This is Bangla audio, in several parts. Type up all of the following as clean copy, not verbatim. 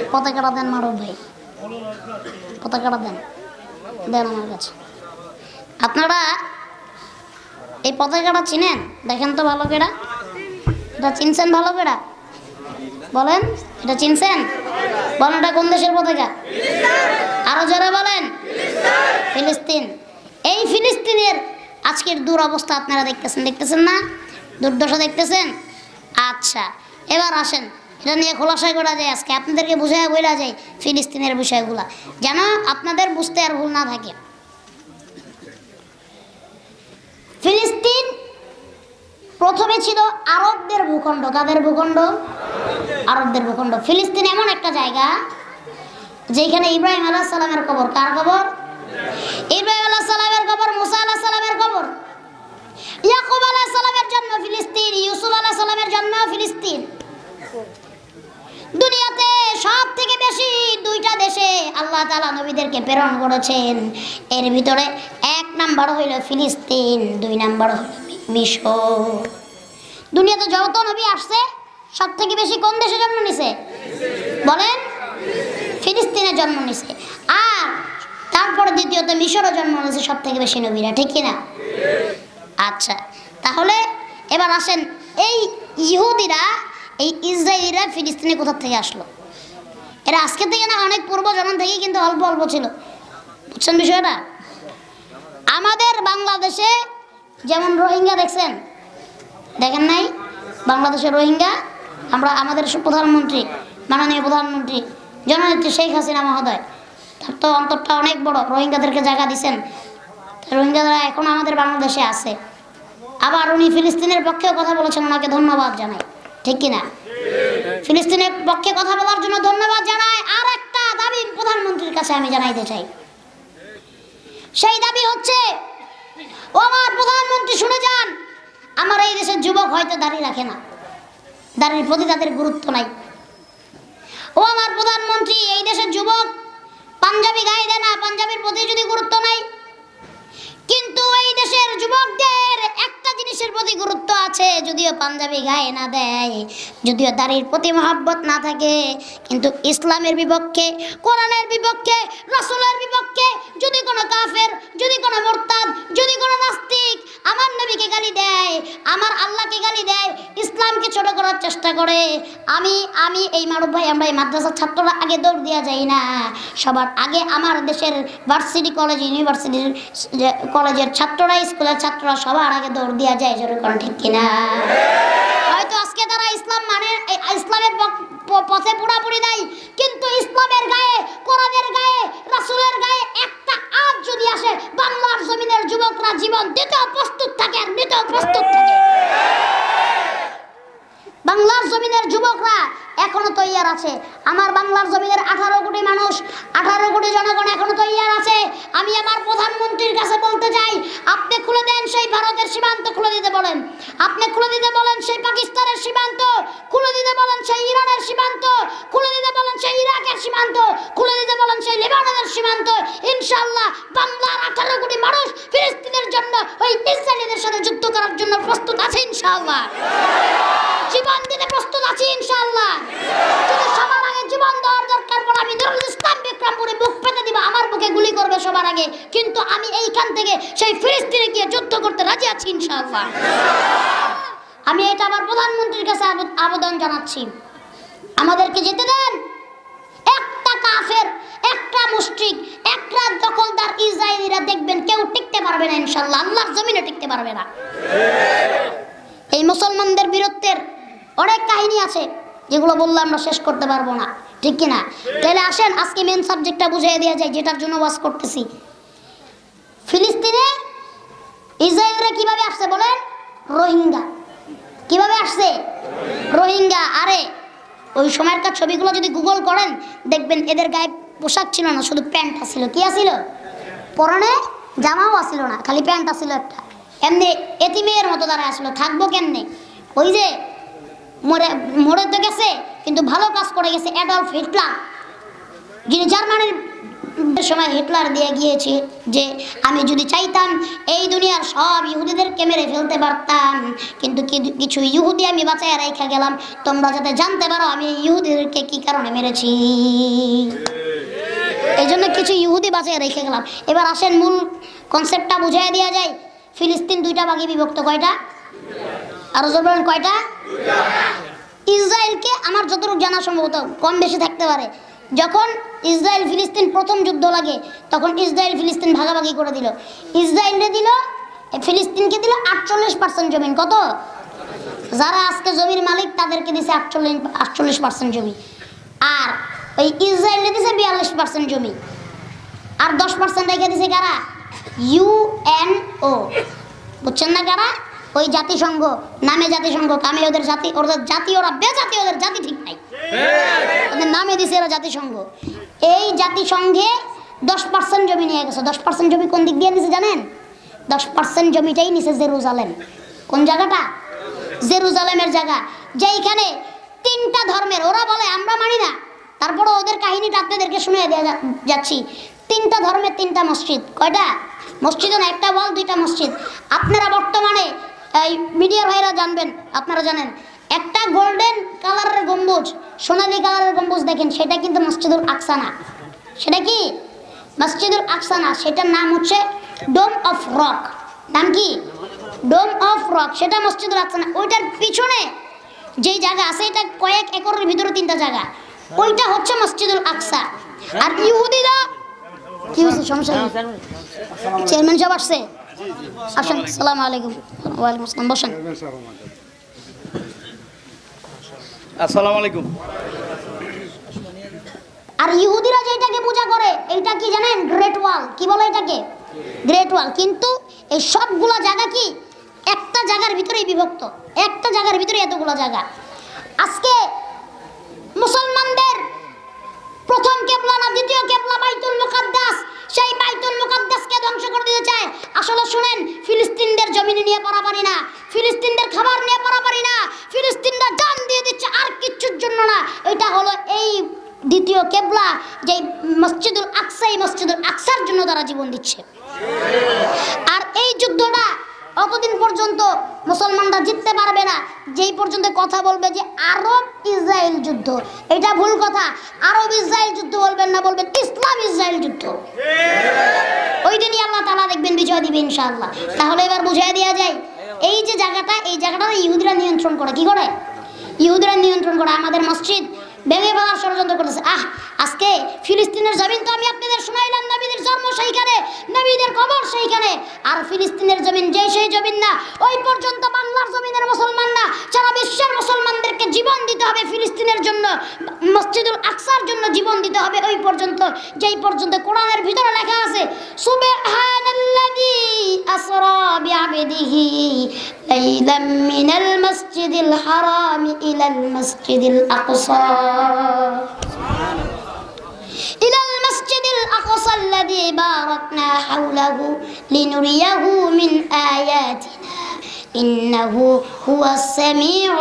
পতাকাটা দেন মারুফ ভাই, পতাকাটা দেন, দেন আমার কাছে। আপনারা এই পতাকাটা চিনেন? দেখেন তো ভালো করে, এটা চিনছেন ভালো করে? বলেন, এটা চিনছেন? বলেন, এটা কোন দেশের পতাকা? আরো যারা বলেন, ফিলিস্তিন। এই ফিলিস্তিনের আজকের দুরবস্থা আপনারা দেখতেছেন না? দুর্দশা দেখতেছেন? আচ্ছা, এবার আসেন এটা নিয়ে খোলাসা করা যায়, আজকে আপনাদেরকে বুঝায় বলা যায় ফিলিস্তিনের বিষয়গুলা, যেন আপনাদের বুঝতে আর ভুল না থাকে। ফিলিস্তিন প্রথমে ছিল আরবদের ভূখণ্ড। কাদের ভূখণ্ড? আরবদের ভূখণ্ড। ফিলিস্তিন এমন একটা জায়গা যেখানে ইব্রাহিম আলাইহিস সালামের কবর। কার কবর? ইব্রাহিম আলাইহিস সালামের কবর, মুসা আলাইহিস সালামের কবর, ইয়াকুব আলাইহিস সালামের জন্ম ফিলিস্তিন, ইউসুফ আলাইহিস সালামের জন্ম ফিলিস্তিন। দুনিয়াতে সব থেকে বেশি দুইটা দেশে আল্লাহ তাআলা নবীদেরকে প্রেরণ করেছেন। এর ভিতরে এক নাম্বার হইল ফিলিস্তিন, দুই নাম্বার হইল মিশর। দুনিয়াতে যত নবী আসছে সব থেকে বেশি কোন দেশে জন্ম নিছে? বলেন, ফিলিস্তিনে জন্ম নিছে। আর তারপরে দ্বিতীয়ত মিশরে জন্ম নিছে সব থেকে বেশি নবীরা, ঠিক কিনা? আচ্ছা, তাহলে এবার আসেন, এই ইহুদিরা, এই ইসরায়েলিরা ফিলিস্তিনে কোথা থেকে আসলো? এরা আজকে থেকে না, অনেক পূর্ব জমান থেকেই কিন্তু অল্প অল্প ছিল। বুঝছেন বিষয়টা? আমাদের বাংলাদেশে যেমন রোহিঙ্গা দেখছেন, দেখেন নাই? বাংলাদেশের রোহিঙ্গা, আমরা আমাদের প্রধানমন্ত্রী, মাননীয় প্রধানমন্ত্রী জননেত্রী শেখ হাসিনা মহোদয়, তার তো অন্তরটা অনেক বড়, রোহিঙ্গাদেরকে জায়গা দিচ্ছেন। রোহিঙ্গারা এখন আমাদের বাংলাদেশে আছে। আবার উনি ফিলিস্তিনের পক্ষেও কথা বলেছেন, ওনাকে ধন্যবাদ জানাই, ঠিক কিনা? ফিলিস্তিনের পক্ষে কথা বলার জন্য ধন্যবাদ জানাই। আর একটা দাবি প্রধানমন্ত্রীর কাছে আমি জানাইতে চাই, সেই দাবি হচ্ছে, ও আমার প্রধানমন্ত্রী শুনে যান, আমার এই দেশের যুবক হয়তো দাড়ি রাখে না, দাড়ির প্রতি তাদের গুরুত্ব নাই। ও আমার প্রধানমন্ত্রী, এই দেশের যুবক পাঞ্জাবি গায়ে দেয় না, পাঞ্জাবির প্রতি যদি গুরুত্ব নাই, কিন্তু এই দেশের যুবকদের একটা জিনিসের প্রতি গুরুত্ব আছে, যদিও পাঞ্জাবি গায়ে না দেয়, যদিও দাড়ির প্রতি মহব্বত না থাকে, কিন্তু ইসলামের বিপক্ষে, কোরআনের বিপক্ষে, রাসূলের বিপক্ষে যদি কোনো কাফের, যদি কোনো মুরতাদ, যদি কোনো নাস্তিক আমার নবীকে গালি দেয়, আমার আল্লাহকে গালি দেয়, ইসলামকে ছোট করার চেষ্টা করে, আমি এই মারুফ ভাই, আমরা এই মাদ্রাসার ছাত্ররা আগে দৌড় দেওয়া যায় না, সবার আগে আমার দেশের ভার্সিটি, কলেজ, ইউনিভার্সিটির কলেজের ছাত্ররা, স্কুলের ছাত্ররা সবার আগে দৌড় দেওয়া যায়, যেরকম, ঠিক কিনা? হয়তো আজকে তারা ইসলাম মানে, ইসলামের পথে পুরাপুরি নাই, কিন্তু ইসলামের গায়ে, কোরআনের গায়ে, রাসূলের গায়ে একটা আজ যদি আসে, বাংলার জমিনের যুবকরা জীবন দিতেও প্রস্তুত থাকে, আর নিতেও প্রস্তুত থাকে। বাংলার জমিনের যুবকরা এখনো তৈয়ার আছে। আমার বাংলার জমিনের 18 কোটি মানুষ, 18 কোটি জনগণ এখনো তৈয়ার আছে। আমি আমার প্রধানমন্ত্রীর কাছে বলতে চাই, আপনি খুলে দেন সেই ভারতের সীমান্ত, খুলে দিতে বলেন। আপনি খুলে দিতে বলেন সেই পাকিস্তানের সীমান্ত, খুলে দিতে বলেন সেই ইরানের সীমান্ত, খুলে দিতে বলেন সেই ইরাকের সীমান্ত, খুলে দিতে বলেন সেই লেবাননের সীমান্ত। ইনশাআল্লাহ বাংলার 18 কোটি মানুষ ফিলিস্তিনের জন্য, ওই ইসরায়েলিদের সাথে যুদ্ধ করার জন্য প্রস্তুত আছে ইনশাআল্লাহ। জীবন দিতে প্রস্তুত আছি ইনশাআল্লাহ। যদি সবার আগে জীবন দেওয়ার দরকার পড়ে, আমি নুরুল ইসলাম বিক্রমপুরে বুক পেতে দিব, আমার বুকে গুলি করবে সবার আগে, কিন্তু আমি এইখান থেকে সেই ফিলিস্তিনে গিয়ে যুদ্ধ করতে রাজি আছি ইনশাআল্লাহ। আমি এটা আমার প্রধানমন্ত্রীর কাছে আবেদন জানাচ্ছি, আমাদেরকে যেতে দেন। একটা কাফের, একটা মুশরিক, একটা দখলদার ইসরায়েলিরা দেখবেন কেউ টিকতে পারবে না ইনশাআল্লাহ, আল্লাহর জমিনে টিকতে পারবে না। এই মুসলমানদের বীরত্বের অনেক কাহিনী আছে, যেগুলো বললে আমরা শেষ করতে পারবো না, ঠিক কিনা? তাহলে আসেন আজকে মেন সাবজেক্টটা বুঝিয়ে দেওয়া যায়, যেটার জন্য ওয়াজ করতেছি। ফিলিস্তিনে ইসরায়েলরা কিভাবে আসছে বলেন? রোহিঙ্গা। কিভাবে আসছে? রোহিঙ্গা। আরে ওই সময়কার ছবিগুলো যদি গুগল করেন দেখবেন এদের গায়ে পোশাক ছিল না, শুধু প্যান্ট আসছিল। কি আসছিল? পরনে জামাও আসছিল না, খালি প্যান্ট আসছিল একটা। এমনি এতিমের মতো তারা আসলো, থাকবো কেমনে? ওই যে মরে তো গেছে, কিন্তু ভালো কাজ করে গেছে অ্যাডলফ হিটলার, যিনি জার্মানির সময় হিটলার দিয়ে গিয়েছে যে আমি যদি চাইতাম এই দুনিয়ার সব ইহুদিদেরকে মেরে ফেলতে পারতাম, কিন্তু কিছু ইহুদি আমি বাঁচায় রেখে গেলাম, তোমরা যাতে জানতে পারো আমি ইহুদিদেরকে কি কারণে মেরেছি, এই জন্য কিছু ইহুদি বাঁচায় রেখে গেলাম। এবার আসেন মূল কনসেপ্টটা বুঝিয়ে দেওয়া যায়। ফিলিস্তিন দুইটা ভাগে বিভক্ত, কয়টা? আরো জোর বলেন, কয়টা? ইসরায়েলকে আমার যতটুকু জানা সম্ভবত কম বেশি থাকতে পারে, যখন ইসরায়েল ফিলিস্তিন প্রথম যুদ্ধ লাগে তখন ইসরায়েল ফিলিস্তিন ভাগাভাগি করে দিল। ইসরায়েলকে দিল, ফিলিস্তিনকে দিল 48% জমি। কত? যারা আজকে জমির মালিক তাদেরকে দিছে 48% জমি, আর ওই ইসরায়েলকে দিছে 42% জমি, আর 10% রেখে দিছে কারা? ইউএনও। বুঝছেন না কারা? ওই জাতিসংঘ, নামে জাতিসংঘ, কামে ওদের জাতি, ওদের জাতি, ওরা বেজাতি, ওদের জাতি ঠিক নাই, ওদের নামে দিছে এরা জাতিসংঘ। এই জাতিসংঘে 10% জমি নিয়ে গেছে। 10% জমি কোন দিক দিয়ে নিছে জানেন? 10% জমিটাই নিছে জেরুজালেম। কোন জায়গাটা? জেরুজালেমের জায়গা, যেইখানে 3টা ধর্মের, ওরা বলে আমরা মানি না, তারপরে ওদের কাহিনীটা আপনাদেরকে শুনিয়ে দেওয়া যাচ্ছি। 3টা ধর্মের 3টা মসজিদ। কয়টা মসজিদ? না, একটা বল, 2টা মসজিদ। আপনারা বর্তমানে এই মিডিয়ার ভাইরা জানবেন, আপনারা জানেন একটা গোল্ডেন কালারের গম্বুজ, সোনালী কালারের গম্বুজ দেখেন, সেটা কিন্তু মসজিদুল আকসা না। সেটা কি? মসজিদুল আকসা না, সেটার নাম হচ্ছে ডোম অফ রক। নাম কি? Dome of Rock. সেটা মসজিদুল আকসা না। ওইটার পিছনে যেই জায়গা আছে, এটা কয়েক একরের ভিতরে 3টা জায়গা, ওইটা হচ্ছে মসজিদুল আকসা। আর ইহুদিরা কি হয়েছে? সমস্যা নেই, চেয়ারম্যান সাহেব আসছে, আসেন। আসসালামু আলাইকুম। ওয়ালাইকুম আসসালাম, বসেন। আসসালামু আলাইকুম। আর ইহুদিরা যেটাকে পূজা করে এইটা কি জানেন? Great Wall. কি বলে এটাকে? Great Wall. কিন্তু এই সবগুলো জায়গা কি একটা জায়গার ভিতরেই বিভক্ত, একটা জায়গার ভিতরে এতগুলো জায়গা। আজকে মুসলমানদের প্রথম কেবলা না দ্বিতীয় কেবলা বাইতুল মুকাদ্দাস, সেই বাইতুল মুকাদ্দাসকে ধ্বংস করে দিতে চায়। আসলে শুনেন, ফিলিস্তিনদের জমি নিয়ে পারাপারি না, ফিলিস্তিনদের খাবার নিয়ে পারাপারি না, ফিলিস্তিনরা জান দিয়ে দিচ্ছে আর কিচ্ছুর জন্য না। এটা হলো এই দ্বিতীয় কেবলা, যে মসজিদুল আকসা, এই মসজিদুল আকসার জন্য তারা জীবন দিচ্ছে। আর এই যুদ্ধটা অতদিন পর্যন্ত মুসলমানরা জিততে পারবে না যেই পর্যন্ত কথা বলবে যে আরব ইসরায়েল যুদ্ধ। এটা ভুল কথা। আরব ইসরায়েল যুদ্ধ বলবেন না, বলবেন ইসলাম ইসরায়েল যুদ্ধ। ওই দিনই আল্লাহ তাআলা দেখবেন বিজয় দিবে ইনশাআল্লাহ। তাহলে এবার বুঝিয়ে দেওয়া যায়, এই যে জায়গাটা, এই জায়গাটা ইহুদিরা নিয়ন্ত্রণ করে। কি করে? ইহুদিরা নিয়ন্ত্রণ করে। আমাদের মসজিদ ভেঙে ফেলার ষড়যন্ত্র করেছে। আজকে ফিলিস্তিনের জমিন তো আমি আপনাদের শোনাইলাম, নবীদের জন্ম সেইখানে, নবীদের কবর সেইখানে। আর ফিলিস্তিনের জমিন যে সেই জমিন না, ওই পর্যন্ত বাংলার জমিনের মুসলমান না, সারা বিশ্বের মুসলমানদেরকে জীবন দিতে হবে ফিলিস্তিনের জন্য, মসজিদুল আকসার জন্য জীবন দিতে হবে ওই পর্যন্ত, যেই পর্যন্ত কোরআনের ভিতরে লেখা আছে সুবহানাল্লাযী আসরা বিআবদিহি লাইলাম মিনাল মাসজিদিল হারাম ইলাল মাসজিদিল আকসা إلى المسجد الأقصى الذي باركنا حوله لنريه من آياتنا إنه هو السميع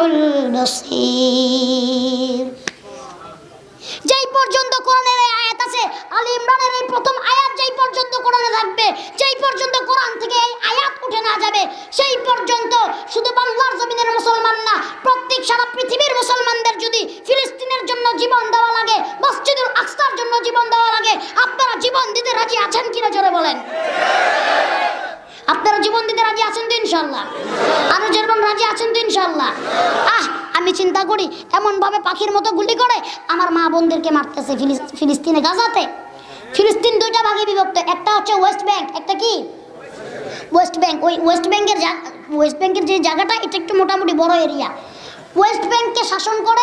البصير। যেই পর্যন্ত কোরআনের এই আয়াত আছে, আলী ইমরানের এই প্রথম আয়াত যেই পর্যন্ত কোরআনে থাকবে, যেই পর্যন্ত কোরআন থেকে এই আয়াত উঠে না যাবে, সেই পর্যন্ত শুধু বাংলার জমিনের মুসলমান না, প্রত্যেক সারা পৃথিবীর মুসলমানদের যদি ফিলিস্তিনের জন্য জীবন দেওয়া লাগে, মসজিদুল আকসার জন্য জীবন দেওয়া লাগে, আপনারা জীবন দিতে রাজি আছেন কিনা জোরে বলেন? আপনারা জীবন দিতে রাজি আছেন তো ইনশাআল্লাহ? আরো যেরকম রাজি আছেন তো ইনশাআল্লাহ? আমি চিন্তা করি এমনভাবে পাখির মতো গুলি করে আমার মা বোনদেরকে মারতেছে ফিলিস্তিনে, গাজাতে। ফিলিস্তিন 2টা ভাগে বিভক্ত, একটা হচ্ছে ওয়েস্ট ব্যাংক, একটা কি ওয়েস্ট ব্যাংক। ওই ওয়েস্ট ব্যাংকের যে জায়গাটা, এটা একটু মোটামুটি বড় এরিয়া। ওয়েস্ট ব্যাংককে শাসন করে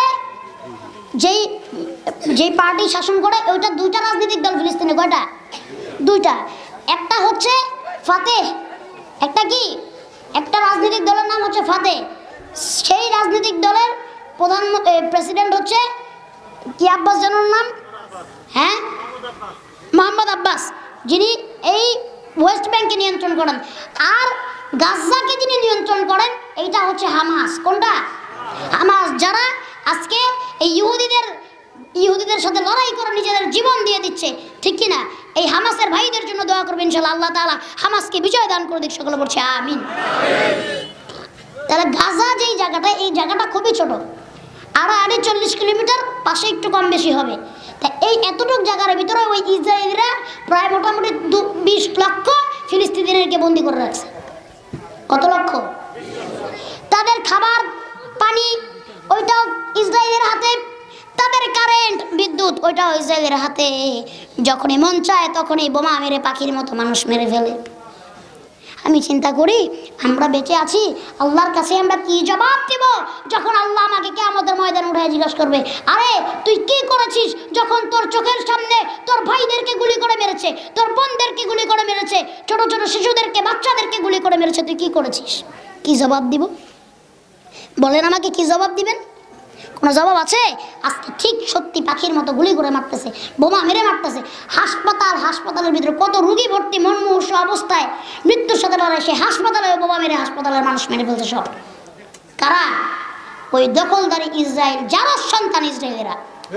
যেই পার্টি শাসন করে, ওইটা 2টা রাজনৈতিক দল ফিলিস্তিনে। কয়টা? 2টা। একটা হচ্ছে ফাতেহ, একটা কি, একটা রাজনৈতিক দলের নাম হচ্ছে ফাতেহ। সেই রাজনৈতিক দলের প্রধান প্রেসিডেন্ট হচ্ছে কি, আব্বাস জানুর নাম? হ্যাঁ, মোহাম্মদ আব্বাস, যিনি এই ওয়েস্ট ব্যাংকে নিয়ন্ত্রণ করেন। আর গাজাকে যিনি নিয়ন্ত্রণ করেন, এইটা হচ্ছে হামাস। কোনটা? হামাস, যারা আজকে এই ইহুদিদের সাথে লড়াই করে নিজেদের জীবন দিয়ে দিচ্ছে, ঠিক কিনা? এই হামাসের ভাইদের জন্য দোয়া করবেন ইনশাআল্লাহ, আল্লাহ তাআলা হামাসকে বিজয় দান করে দিক, সকলে বলছে আমিন। তাহলে গাজা যেই জায়গাটা, এই জায়গাটা খুবই ছোট, 40 কিলোমিটার, পাশে একটু কম বেশি হবে। তা এই এতটুকু জায়গার ভিতরে ওই ইসরায়েলিরা প্রায় মোটামুটি 20 লক্ষ ফিলিস্তিনিদেরকে বন্দি করে রাখছে। কত লক্ষ? তাদের খাবার পানি ওইটাও ইসরায়েলের হাতে, তাদের কারেন্ট বিদ্যুৎ ওইটাও ইসরায়েলের হাতে। যখনই মন চায় তখনই বোমা মেরে পাখির মতো মানুষ মেরে ফেলে। আমি চিন্তা করি আমরা বেঁচে আছি, আল্লাহর কাছে আমরা কি জবাব দেব যখন আল্লাহ আমাকে কিয়ামতের ময়দানে উঠায় জিজ্ঞাসা করবে, আরে তুই কি করেছিস যখন তোর চোখের সামনে তোর ভাইদেরকে গুলি করে মেরেছে, তোর বোনদেরকে গুলি করে মেরেছে, ছোট ছোট শিশুদেরকে, বাচ্চাদেরকে গুলি করে মেরেছে, তুই কি করেছিস? কি জবাব দিব? বলেন আমাকে, কি জবাব দিবেন? কোনো জবাব আছে? আজকে ঠিক সত্যি পাখির মতো গুলি করে মারতেছে, বোমা মেরে মারতেছে। হাসপাতালের ভিতরে কত রুগী ভর্তি, মনমুহূর্ষ অবস্থায়, মৃত্যুর সাথে লড়াই, সে হাসপাতালে বোমা মেরে হাসপাতালের মানুষ মেরে ফেলছে সব। কারা? ওই দখলদারি ইসরায়েল, যারা সন্তান ইসরায়েলেরা।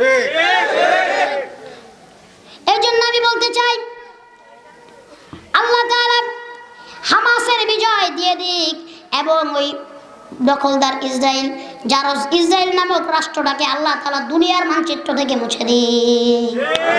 এই জন্য আমি বলতে চাই আল্লাহ তাআলা হামাসের বিজয় দিয়ে দিক এবং ওই দখলদার ইসরায়েল, জারজ ইসরায়েল নামক রাষ্ট্রটাকে আল্লাহ তাআলা দুনিয়ার মানচিত্র থেকে মুছে দিক।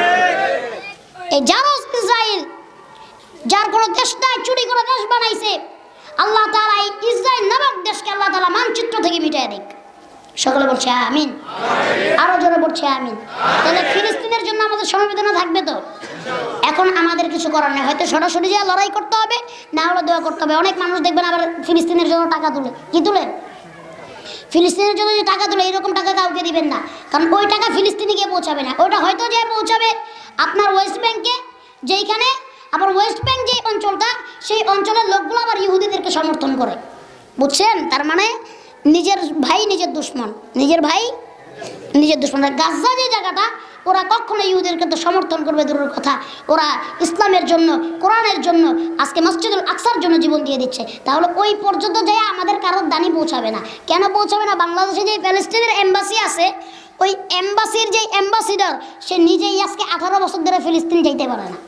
এই জারজ ইসরায়েল, যার কোনো দেশ নাই, চুরি করে দেশ বানাইছে, আল্লাহ তাআলা এই ইসরায়েল নামক দেশকে আল্লাহ তাআলা মানচিত্র থেকে মিটায় দিক। সকলে বলছে আমিন, আরো জোরে বলছে আমিন। তাহলে ফিলিস্তিনের জন্য আমাদের সমবেদনা থাকবে তো? এখন আমাদের কিছু করার নেই, হয়তো সরাসরি যা লড়াই করতে হবে, না হলে দোয়া করতে হবে। অনেক মানুষ দেখবেন আবার ফিলিস্তিনের জন্য টাকা তুলে। কি তুলে? ফিলিস্তিনের জন্য যে টাকা তুলে, এরকম টাকা কাউকে দিবেন না, কারণ ওই টাকা ফিলিস্তিনে গিয়ে পৌঁছাবে না। ওইটা হয়তো যে পৌঁছাবে আপনার ওয়েস্ট ব্যাংকে, যেইখানে আবার ওয়েস্ট ব্যাংক যে অঞ্চলটা, সেই অঞ্চলের লোকগুলো আবার ইহুদিদেরকে সমর্থন করে, বুঝছেন? তার মানে নিজের ভাই নিজের দুশ্মন, নিজের ভাই নিজের দুশ্মন। গাজা যে জায়গাটা, ওরা কখনো ইহুদিদেরকে তো সমর্থন করবে দূরের কথা, ওরা ইসলামের জন্য, কোরআনের জন্য, আজকে মসজিদুল আকসার জন্য জীবন দিয়ে দিচ্ছে। তাহলে ওই পর্যন্ত যায় আমাদের কারোর দানি পৌঁছাবে না। কেন পৌঁছাবে না? বাংলাদেশে যে প্যালেস্টাইনের এম্বাসি আছে, ওই এম্বাসির যে অ্যাম্বাসিডার, সে নিজেই আজকে 18 বছর ধরে ফিলিস্তিন যাইতে পারে না।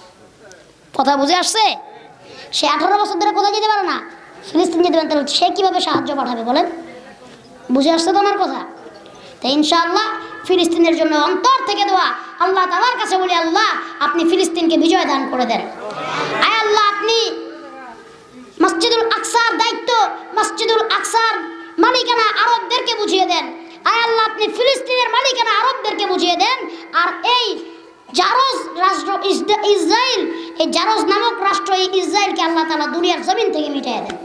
কথা বুঝে আসছে? সে 18 বছর ধরে কোথায় যেতে পারে না? ফিলিস্তিন যেতে পারে। তাহলে সে কীভাবে সাহায্য পাঠাবে বলেন? বুঝে আসছে তো আমার কথা? তাই ইনশাআল্লাহ ফিলিস্তিনের জন্য অন্তর থেকে দোয়া, আল্লাহ তাআলার কাছে বলি, আল্লাহ আপনি ফিলিস্তিনকে বিজয় দান করে দেন। আয় আল্লাহ, আপনি মসজিদুল আকসার দায়িত্ব, মসজিদুল আকসার মালিকানা আরবদেরকে বুঝিয়ে দেন। আয় আল্লাহ, আপনি ফিলিস্তিনের মালিকানা আরবদেরকে বুঝিয়ে দেন। আর এই জারজ রাষ্ট্র ইসরায়েল, এই জারজ নামক রাষ্ট্র, এই ইসরায়েলকে আল্লাহ তাআলা দুনিয়ার জমিন থেকে মিটিয়ে দেন।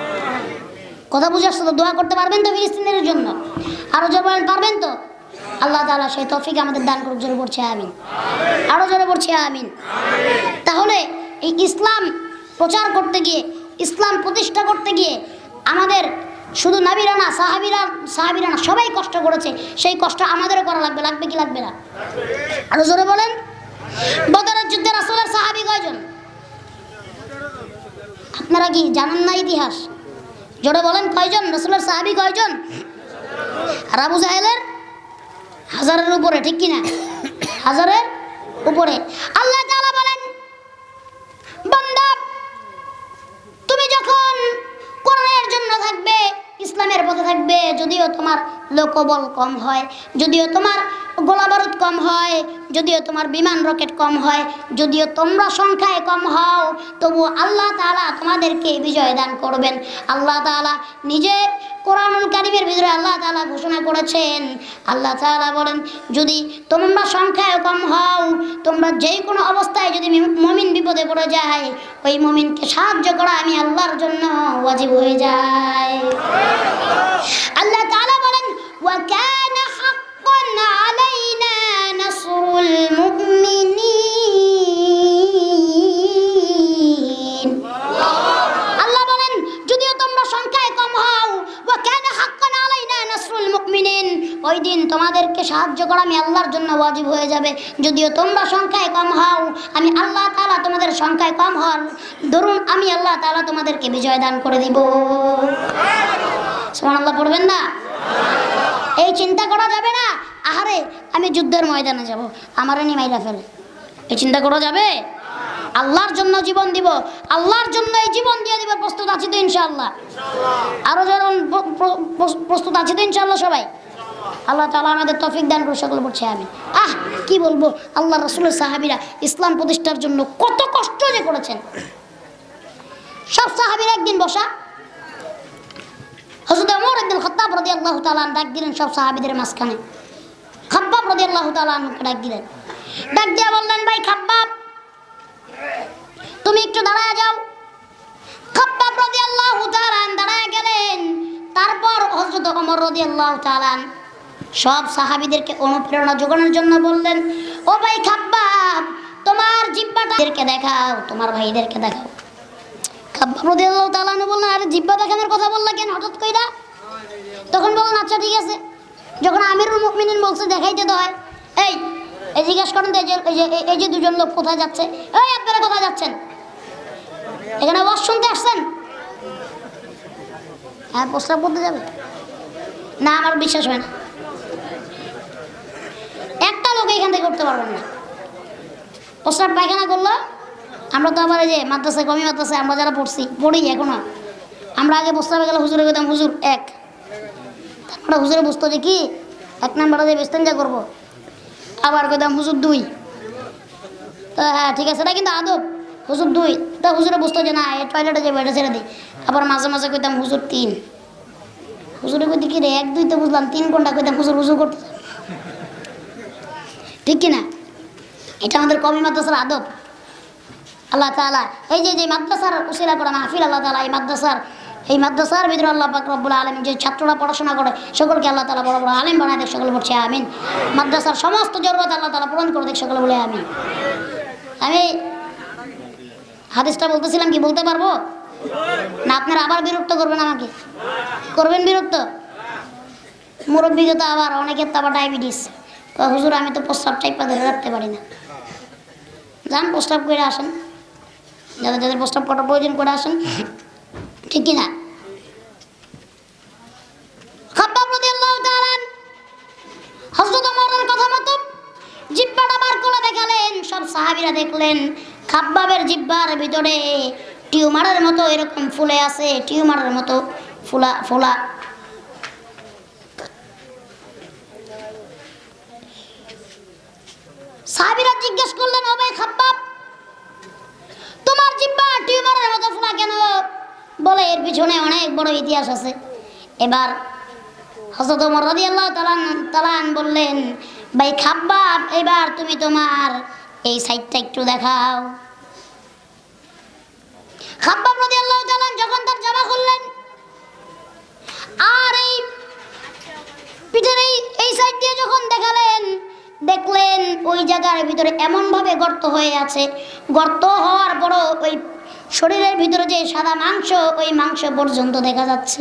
কথা বুঝে আসছে তো? দোয়া করতে পারবেন তো ফিলিস্তিনের জন্য? আরো জোরে বলেন, পারবেন তো? আল্লাহ তাআলা সেই তৌফিক আমাদের দান করুক। জোরে পড়ছে আমিন, আরো জোরে পড়ছে আমিন। তাহলে এই ইসলাম প্রচার করতে গিয়ে, ইসলাম প্রতিষ্ঠা করতে গিয়ে আমাদের শুধু নবীরা না, সাহাবীরা না, সবাই কষ্ট করেছে। সেই কষ্ট আমাদেরও করা লাগবে। লাগবে কি লাগবে না? আরো জোরে বলেন। বদরের যুদ্ধে রাসূলের সাহাবী কয়জন? আপনারা কি জানেন না ইতিহাস? জোরে বলেন, কয়জন রাসূলের সাহাবী? কয়জন? আর আবু জাহেলের 1000-এর উপরে, ঠিক কিনা? 1000-এর উপরে। আল্লাহ তাআলা বলেন, বান্দা তুমি যখন কোরআনের জন্য থাকবে, ইসলামের পথে থাকবে, যদিও তোমার লোকবল কম হয়, যদিও তোমার গোলাবারুদ কম হয়, যদিও তোমার বিমান রকেট কম হয়, যদিও তোমরা সংখ্যায় কম হও, তবু আল্লাহ তাআলা তোমাদেরকে বিজয় দান করবেন। আল্লাহ তাআলা নিজে কোরআনুল কারীমের ভিতরে আল্লাহ তাআলা ঘোষণা করেছেন, আল্লাহ তাআলা বলেন, যদি তোমরা সংখ্যায় কম হও, তোমরা যে কোনো অবস্থায় যদি মুমিন বিপদে পড়ে যায়, ওই মুমিনকে সাহায্য করা আমি আল্লাহর জন্য ওয়াজিব হয়ে যায়। আল্লাহ তাআলা বলেন, ওয়া কানা হাক্কান আলাইনা নাসরুল মুমিনিন। আল্লাহ বলেন, যদিও তোমরা সংখ্যায় কম হও, ওয়া কানা হাক্কান আলাইনা নাসরুল মুমিনিন, ওই দিন তোমাদেরকে সাহায্য করা আমি আল্লাহর জন্য ওয়াজিব হয়ে যাবে। যদিও তোমরা সংখ্যায় কম হও, আমি আল্লাহ তাআলা তোমাদের সংখ্যায় কম হওয়ার দরুন আমি আল্লাহ তাআলা তোমাদেরকে বিজয় দান করে দিব। সুবহানাল্লাহ পড়বেন না? এই চিন্তা করা যাবে না, আহারে আমি যুদ্ধের ময়দানে যাব, আমারে নি মাইরা ফেলে। এই চিন্তা করা যাবে? আল্লাহর জন্য জীবন দিব, আল্লাহর জন্য এই জীবন দিয়ে দিব, প্রস্তুত আছি তো ইনশাআল্লাহ? আরো যেমন প্রস্তুত আছি তো ইনশাআল্লাহ সবাই? আল্লাহ তাআলা আমাদের তৌফিক দান করে সকলে বলছে আমিন। কি বলবো, আল্লাহ রাসূলের সাহাবীরা ইসলাম প্রতিষ্ঠার জন্য কত কষ্ট যে করেছেন। সব সাহাবীরা একদিন বসা, হযরত ওমর ইবনে খাত্তাব রাদিয়াল্লাহু তাআলা ডাক দিলেন সব সাহাবীদের মাঝখানে। খাব্বাব রাদিয়াল্লাহু তাআলা আনহুকে ডাক দিলেন, ডাক দিয়ে বললেন, ভাই খাব্বাব, তুমি একটু দাঁড়ায় যাও। খাব্বাব রাদিয়াল্লাহু তাআলা দাঁড়ায় গেলেন। তারপর হযরত ওমর রাদিয়াল্লাহু তাআলা সব সাহাবীদেরকে অনুপ্রেরণা যোগানোর জন্য বললেন, ও ভাই খাব্বাব, তোমার জিহ্বাটাকে দেখাও, তোমার ভাইদেরকে দেখাও। খাব্বাব রাদিয়াল্লাহু তাআলা বললেন, আরে জিহ্বা দেখানোর কথা বললা কেন হঠাৎ কইরা? তখন বললেন, আচ্ছা ঠিক আছে, যখন আমিরুল মুমিনিন বলছে দেখাইতে তো হয়। এই জিজ্ঞাসা করেন তো, এই যে দুজন লোক কোথায় যাচ্ছে? এই আপনারা কোথায় যাচ্ছেন? এখানে ওয়াজ শুনতে আসছেন? হ্যাঁ, প্রস্তাব করতে যাবে না? আমার বিশ্বাস হয় না একটা লোক এখান থেকে করতে পারবেন না। প্রস্তাব পায়খানা করলো। আমরা তো আবার এই যে মাদ্রাসায়, কমি মাদ্রাসায় আমরা যারা পড়ি এখনো, আমরা আগে প্রস্তাবে গেলে হুজুরে কইতাম হুজুর এক, তারপরে হুজুরে বুঝতো যে কি এক নাম্বারে যে বেস্তেঞ্জা করবো, আবার কইতাম হুজুর দুই। তো হ্যাঁ ঠিক আছে, এটা কিন্তু আদব, হুজুর দুই। তা হুজুরে বুঝতো যে না, টয়লেটে যাবো, এটা ছেড়ে দিই। আবার মাঝে মাঝে কইতাম হুজুর তিন। হুজুরে কইতে কি রে, এক দুই তো বুঝলাম, তিন কোনটা কইতাম হুজুর হুজুর করতে, ঠিক কিনা? এটা আমাদের কওমি মাদ্রাসার আদব। আল্লাহ তাআলা এই যে মাদ্রাসার উসিলা করা মাহফিল, আল্লাহ তাআলা এই মাদ্রাসার ভিতরে আল্লাহ পাক রব্বুল আলামিন যে ছাত্ররা পড়াশোনা করে সকলকে আল্লাহ তাআলা বড় বড় আলেম বানায় দেখ, সকলে বলছে আমিন। মাদ্রাসার সমস্ত জরুরত আল্লাহ তাআলা পূরণ করে দেখ, সকলে বলে আমিন। আমি হাদিসটা বলতেছিলাম, কি বলতে পারবো না? আপনারা আবার বিরক্ত করবেন আমাকে? করবেন বিরক্ত? মুরব্বিগত আবার অনেকের তো আবার ডায়াবেটিস, হুজুর আমি তো প্রস্রাব চাইপা ধরে রাখতে পারি না। যান প্রস্রাব করে আসেন, যাদের যাদের প্রস্রাব করার প্রয়োজন করে আসেন, ঠিক কিনা? খাব্বাব রাদিয়াল্লাহু তাআলা হযরত ওমরের কথা মতো জিহ্বাটা বার করে দেখালেন। সব সাহাবীরা দেখলেন খাব্বাবের জিহ্বার ভিতরে টিউমারের মতো এরকম ফুলে আছে, টিউমারের মতো ফোলা ফোলা। সাহাবীরা জিজ্ঞেস করলেন, ও ভাই খাব্বাব, তোমার জিহ্বা টিউমারের মতো ফোলা কেন? বলে এর পিছনে অনেক বড় ইতিহাস আছে। এবার হযরত ওমর রাদিয়াল্লাহু তাআলা বললেন, ভাই খাব্বাব, এবার তুমি তোমার এই সাইডটা একটু দেখাও। খাব্বাব রাদিয়াল্লাহু তাআলা যখন তার জামা খুললেন আর এই পিঠের এই সাইড দিয়ে যখন দেখালেন, দেখলেন ওই জায়গার ভিতরে এমন ভাবে গর্ত হয়ে আছে, গর্ত হওয়ার পর ওই শরীরের ভিতরে যে সাদা মাংস, ওই মাংস পর্যন্ত দেখা যাচ্ছে।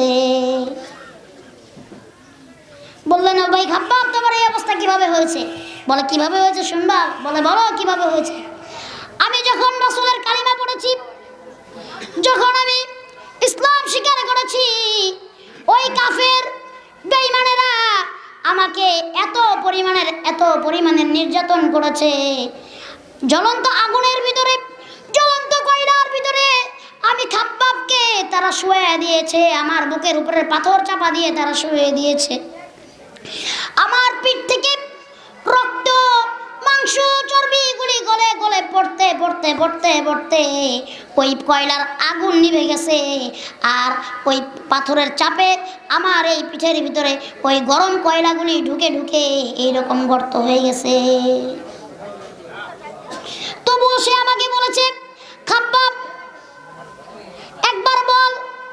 বললেন, ভাই খাব্বাব, তোমার এই অবস্থা কিভাবে হয়েছে? বলে কিভাবে হয়েছে শুনবা? বলে বলো কিভাবে হয়েছে। আমি যখন রাসূলের কালিমা পড়েছি, যখন আমি ইসলাম স্বীকার করেছি, ওই কাফের বেঈমানেরা আমাকে এত পরিমাণের নির্যাতন করেছে। জ্বলন্ত আগুনের ভিতরে, জ্বলন্ত কয়লার ভিতরে আমি খাব্বাবকে তারা শুয়ে দিয়েছে, আমার বুকের উপরে পাথর চাপা দিয়ে তারা শুয়ে দিয়েছে। আমার পিঠ থেকে রক্ত, মাংস, চর্বিগুলি গলে গলে পড়তে পড়তে পড়তে পড়তে ওই কয়লার আগুন নিভে গেছে। আর ওই পাথরের চাপে আমার এই পিঠের ভিতরে ওই গরম কয়লাগুলি ঢুকে ঢুকে এইরকম গর্ত হয়ে গেছে। তবুও সে আমাকে বলেছে, খাব্বাব, একবার বল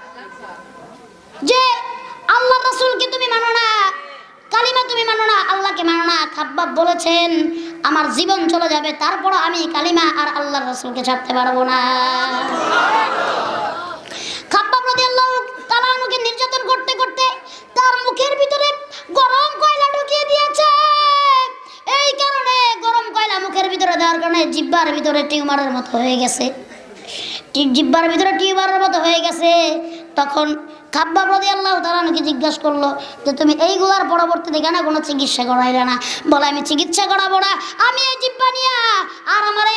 যে আল্লাহ রাসূলকে তুমি মানো না, কালিমা তুমি মানো না, আল্লাহকে মানো না। খাব্বাব বলেছেন, আমার জীবন চলে যাবে, তারপর আমি কালিমা আর আল্লাহর রাসূলকে ছাড়তে পারবো না। খাব্বাব রাদিয়াল্লাহু তাআলা আনহুকে নির্যাতন করতে করতে তার মুখের ভিতরে গরম কয়লা ঢুকিয়ে দিয়েছে। এই কারণে গরম কয়লা মুখের ভিতরে দেওয়ার কারণে জিহ্বার ভিতরে টিউমারের মতো হয়ে গেছে, জিহ্বার ভিতরে টিউমারের মতো হয়ে গেছে। তখন খাব্বাব রাদিয়াল্লাহু তাআলা আনহুকে জিজ্ঞাসা করলো যে তুমি এইগুলার পরবর্তীতে কেন কোনো চিকিৎসা করাইলে না? বলে আমি চিকিৎসা করাবো না, আমি এই জিহ্বা নিয়ে আর আমার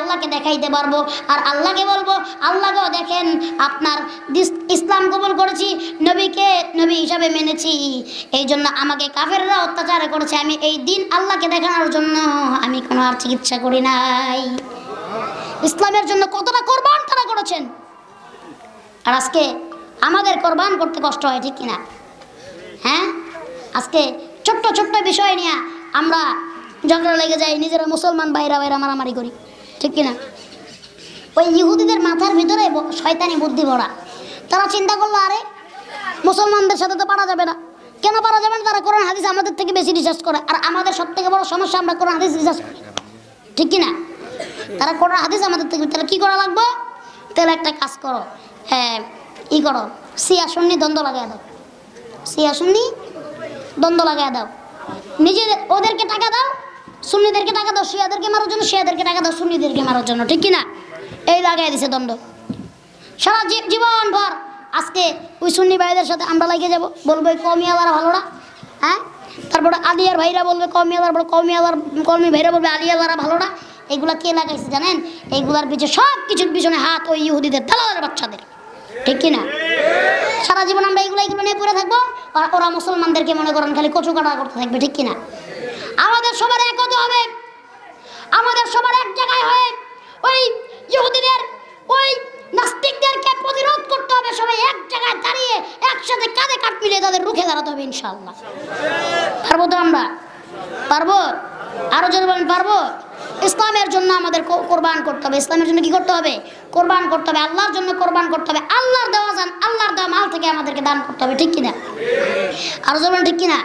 আল্লাহকে দেখাইতে পারবো। আর আল্লাহকে বলবো, আল্লাহকেও দেখেন আপনার ইসলাম কবুল করেছি, নবী হিসাবে মেনেছি, এই জন্য আমাকে কাফেররা অত্যাচার করেছে, আমি এই দিন আল্লাহকে দেখানোর জন্য আমি কোনো আর চিকিৎসা করি নাই। ইসলামের জন্য কতটা কোরবান তারা করেছেন। আর আজকে আমাদের কোরবান করতে কষ্ট হয়, ঠিক কিনা? হ্যাঁ, আজকে ছোট্ট ছোট্ট বিষয় নিয়ে আমরা ঝগড়া লেগে যাই, নিজেরা মুসলমান বাইরা মারামারি করি, ঠিক কিনা? ওই ইহুদিদের মাথার ভিতরে শয়তানি বুদ্ধি ভরা। তারা চিন্তা করলো, আরে মুসলমানদের সাথে তো পারা যাবে না। কেন পারা যাবে না? তারা কোরআন হাদিস আমাদের থেকে বেশি রিসার্চ করে, আর আমাদের সব থেকে বড় সমস্যা আমরা কোরআন হাদিস রিসার্চ করি, ঠিক কিনা? তারা কোরআন হাদিস আমাদের থেকে, তাহলে কী করা লাগবে? তাহলে একটা কাজ করো, হ্যাঁ ই করো, শিয়া সুন্নি দ্বন্দ্ব লাগাই দাও, শিয়া সুন্নি দ্বন্দ্ব লাগাই দাও। নিজেদের ওদেরকে টাকা দাও, সুন্নিদেরকে টাকা দাও শিয়াদেরকে মারার জন্য, শিয়াদেরকে টাকা দাও সুন্নিদেরকে মারার জন্য, ঠিক কিনা? এই লাগাই দিছে দ্বন্দ্ব সারা জীবন ভর। আজকে ওই সুন্নি ভাইদের সাথে আমরা লাগিয়ে যাব, বলবো কওমিয়ালারা ভালো না, হ্যাঁ? তারপরে আলিয়ার ভাইরা বলবে কওমিয়ালার, কওমি ভাইরা বলবে আলিয়ালারা ভালো না। এগুলা কে লাগাইছে জানেন? এইগুলার পিছনে, সব কিছুর পিছনে হাত ওই ইহুদিদের, দালালের বাচ্চাদের, ঠিক কিনা? সারা জীবন আমরা এগুলো নিয়ে পড়ে থাকবো, আর ওরা মুসলমানদেরকে মনে করেন খালি কচু কাটা করতে থাকবে, ঠিক কিনা? আমাদের সবার এক হতে হবে, আমাদের সবার এক জায়গায় হয়ে ওই ইহুদিদের, ওই নাস্তিকদেরকে প্রতিরোধ করতে হবে। সবাই এক জায়গায় দাঁড়িয়ে একসাথে কাঁধে কাঁধ মিলিয়ে তাদের রুখে দাঁড়াতে হবে, ইনশাআল্লাহ। পারবো তো আমরা? পারবো? আরো জোরে বলেন, পারবো? ইসলামের জন্য আমাদের কোরবান করতে হবে। ইসলামের জন্য কি করতে হবে? কোরবান করতে হবে, আল্লাহর জন্য কোরবান করতে হবে। আল্লাহর দেওয়া জান, আল্লাহর দেওয়া মাল থেকে আমাদেরকে দান করতে হবে, ঠিক কিনা? আরো জোরে বলেন, ঠিক কিনা?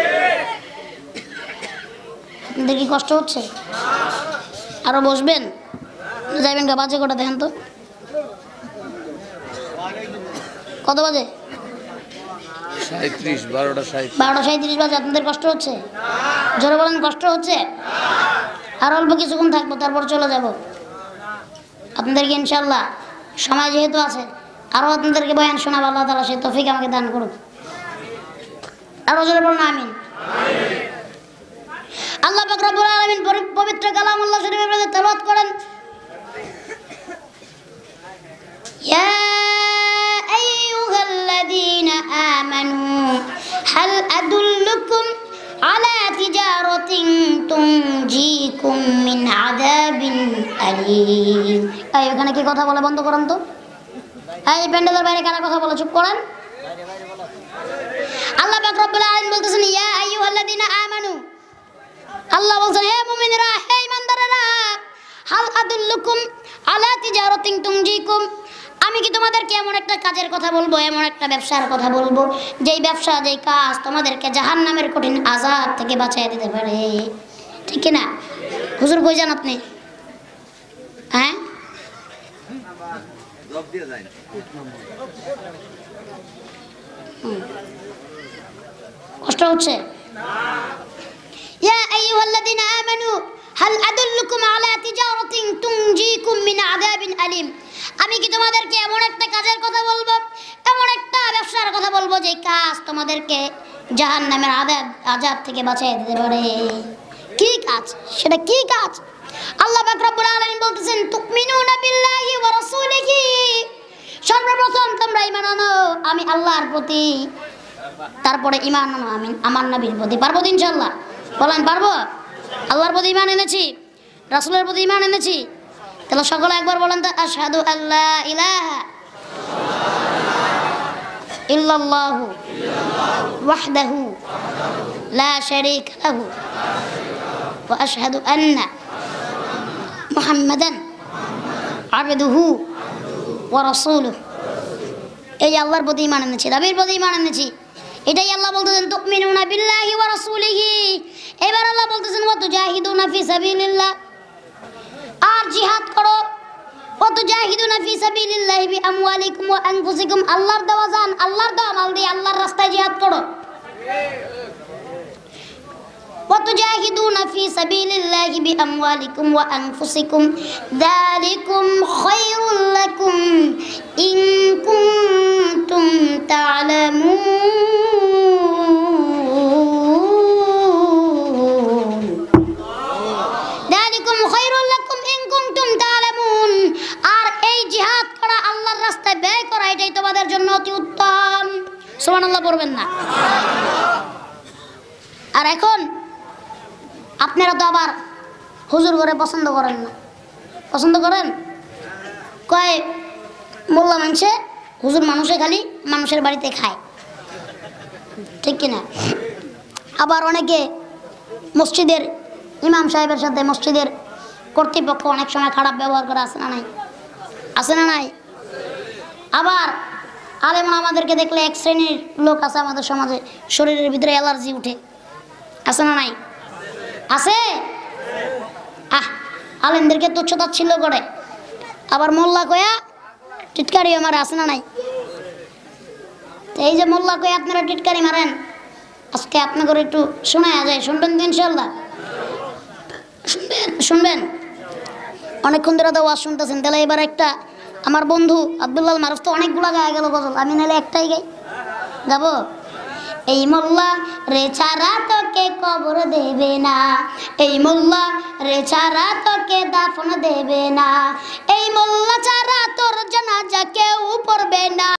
আপনাদের কি কষ্ট হচ্ছে? আরো বসবেন, যাইবেন গা? বাজে কটা দেখেন তো, কত বাজে? 12:37 বাজে। আপনাদের কষ্ট হচ্ছে? জোরে বলেন, কষ্ট হচ্ছে? আর অল্প কিছুক্ষণ থাকবো, তারপর চলে যাব আপনাদেরকে ইনশাল্লাহ। সময় যেহেতু আছে, আরও আপনাদেরকে বয়ান শোনাবো। আল্লাহ তাআলা সেই তৌফিক আমাকে দান করুক। আরো জোরে বলুন আমিন। আল্লাহ পাক রব্বুল আলামিন পবিত্র কালামুল্লাহ শরীফে তেলাওয়াত করেন, ইয়া আইয়ুহাল্লাযীনা আমানু হাল আদুল্লুকুম আলা তিজারাতিন তুনজিকুম মিন আযাবিন আলীম। এই ওখানে কি কথা বলে বন্ধ করেন তো। এই প্যান্ডেলের বাইরে কারা কথা বলে চুপ করেন। আল্লাহ পাক রব্বুল আলামিন বলতেছেন, ইয়া আইয়ুহাল্লাযীনা আমানু, আল্লাহ বলছেন হে মুমিনরা, হে ইমানদারেরা, হাল আদুল্লুকুম আলা তিজারাতিন তুনজিকুম, আমি কি তোমাদেরকে এমন একটা কাজের কথা বলবো, এমন একটা ব্যবসার কথা বলবো, যেই ব্যবসা, যেই কাজ তোমাদেরকে জাহান্নামের কঠিন আযাব থেকে বাঁচিয়ে দিতে পারে, ঠিক কি না? হুজুর কই যান আপনি? হ্যাঁ, কষ্ট হচ্ছে? ইয়া আইয়ুহাল্লাযীনা আমানু হাল আদুল্লুকুম আলা তিজারাতিন তুনজিকুম মিন আযাবিন আলীম, আমি কি তোমাদেরকে এমন একটা কাজের কথা বলবো, এমন একটা ব্যবসার কথা বলবো, যে কাজ তোমাদেরকে জাহান্নামের আযাব থেকে বাঁচিয়ে দিতে পারে। কি কাজ? সেটা কি কাজ? আল্লাহ পাক রব্বুল আলামিন বলতেছেন, তুমিনুনা বিল্লাহি ওয়া রাসূলিহি, সর্বপ্রথম তোমরা ঈমান আনো আমি আল্লাহর প্রতি, তারপরে ঈমান আনো আমি আমার নবীর প্রতি। পারবো তো ইনশাআল্লাহ? বলেন পারবো? আল্লাহর প্রতি ঈমান এনেছি, রাসূলের প্রতি ঈমান এনেছি, তাহলে সকলে একবার বলেন তো, আশহাদু আল্লা ইলাহা ইল্লাল্লাহু ওয়াহদাহু লা শারীকা লাহু ওয়া আশহাদু আন্না মুহাম্মাদান আবদুহু ওয়া রাসূলুহু। এই আল্লাহর প্রতি ঈমান এনেছি, নবীর প্রতি ঈমান এনেছি, এটাই আল্লাহ বলতেছেন তুমিনুনা বিল্লাহি ওয়া রাসূলিহি। এবার আল্লাহ বলতেছেন ওয়া তুজাহিদুনা ফি সাবিলিল্লাহ, আর জিহাদ করো, ওয়া তুজাহিদুনা ফি সাবিলিল্লাহি বিআমওয়ালিকুম ওয়া আনফুসিকুম, আল্লাহর দেওয়া জান, আল্লাহর দেওয়া মাল দিয়ে আল্লাহর রাস্তায় জিহাদ করো। ওয়া তুজাহিদুনা ফি সাবিলিল্লাহি বিআমওয়ালিকুম ওয়া আনফুসিকুম যালিকুম খায়রুল লাকুম ইন কুনতুম তা'লামুন, যালিকুম খায়রুল লাকুম ইন কুনতুম তা'লামুন। সুবহানাল্লাহ পড়বেন না। আর এখন আপনারা তো আবার হুজুর করে পছন্দ করেন না, পছন্দ করেন? কয় মোল্লা মানুষে হুজুর মানুষে খালি মানুষের বাড়িতে খায়, ঠিক কিনা? আবার অনেকে মসজিদের ইমাম সাহেবের সাথে মসজিদের কর্তৃপক্ষ অনেক সময় খারাপ ব্যবহার করে, আছে না নাই? আছে না নাই? আবার আলেম আমাদেরকে দেখলে এক শ্রেণীর লোক আছে আমাদের সমাজে, শরীরের ভিতরে অ্যালার্জি উঠে, আছে না নাই? আছে। আলেমদেরকে তুচ্ছ-তাচ্ছিল্য করে, আবার মোল্লা কয়া টিটকারি আমার, আছে না নাই? এই যে মোল্লা কয়া আপনারা টিটকারি মারেন, আজকে আপনাদের একটু শোনায়া যায়, শুনবেন তো ইনশাল্লাহ? শুনবেন? অনেকক্ষণ ধরে তো ওয়াজ শুনতেছেন, তাহলে এবার একটা আমার বন্ধু আব্দুল্লাহ মারুফ তো অনেকগুলা গায়ে গেল গজল, আমি নাহলে একটাই গাই, গাবো। এই মোল্লা রে ছাড়া তোকে কবর দেবে না, এই মোল্লা রে ছাড়া তোকে দাফন দেবে না,